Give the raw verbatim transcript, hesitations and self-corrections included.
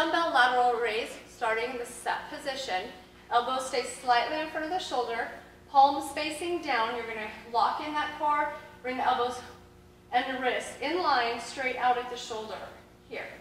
dumbbell lateral raise, starting in the set position. Elbows stay slightly in front of the shoulder, palms facing down. You're going to lock in that core, bring the elbows and the wrists in line, straight out at the shoulder. Here,